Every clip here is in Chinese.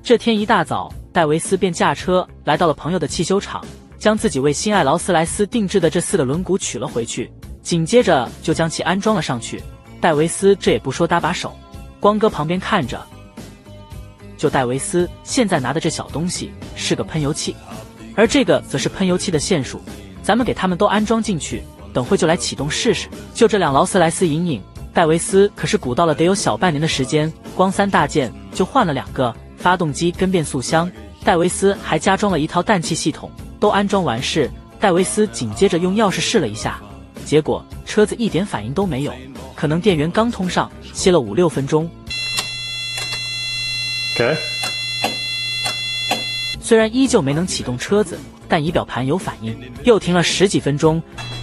这天一大早，戴维斯便驾车来到了朋友的汽修厂，将自己为心爱劳斯莱斯定制的这4个轮毂取了回去，紧接着就将其安装了上去。戴维斯这也不说搭把手，光哥旁边看着。就戴维斯现在拿的这小东西是个喷油器，而这个则是喷油器的线束，咱们给它们都安装进去，等会就来启动试试。就这辆劳斯莱斯隐隐，戴维斯可是鼓捣了得有小半年的时间，光3大件就换了2个发动机跟变速箱，戴维斯还加装了一套氮气系统。都安装完事，戴维斯紧接着用钥匙试了一下，结果车子一点反应都没有，可能电源刚通上，歇了5-6分钟。虽然依旧没能启动车子，但仪表盘有反应，又停了10几分钟。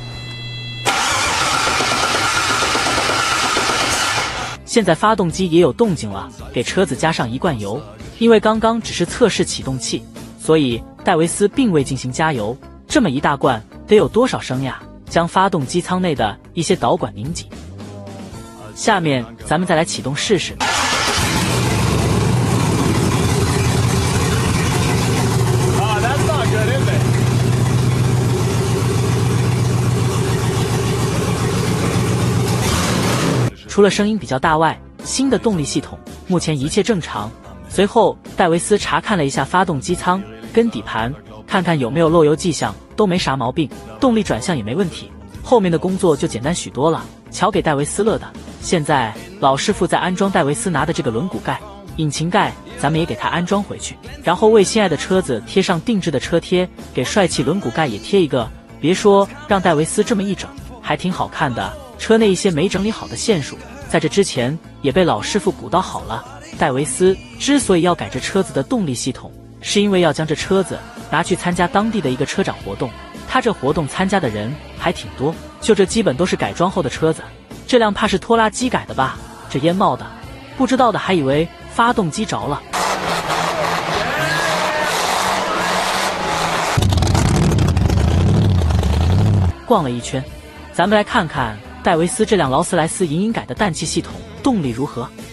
现在发动机也有动静了，给车子加上1罐油。因为刚刚只是测试启动器，所以戴维斯并未进行加油。这么一大罐得有多少升呀？将发动机舱内的一些导管拧紧。下面咱们再来启动试试。除了声音比较大外，新的动力系统目前一切正常。随后戴维斯查看了一下发动机舱跟底盘，看看有没有漏油迹象，都没啥毛病，动力转向也没问题，后面的工作就简单许多了。瞧给戴维斯乐的。现在老师傅在安装戴维斯拿的这个轮毂盖、引擎盖，咱们也给它安装回去，然后为心爱的车子贴上定制的车贴，给帅气轮毂盖也贴一个。别说让戴维斯这么一整，还挺好看的。车内一些没整理好的线束，在这之前也被老师傅鼓捣好了。戴维斯之所以要改这车子的动力系统，是因为要将这车子拿去参加当地的一个车展活动。他这活动参加的人还挺多，就这基本都是改装后的车子。这辆怕是拖拉机改的吧？这烟冒的，不知道的还以为发动机着了。逛了一圈，咱们来看看戴维斯这辆劳斯莱斯隐隐改的氮气系统动力如何。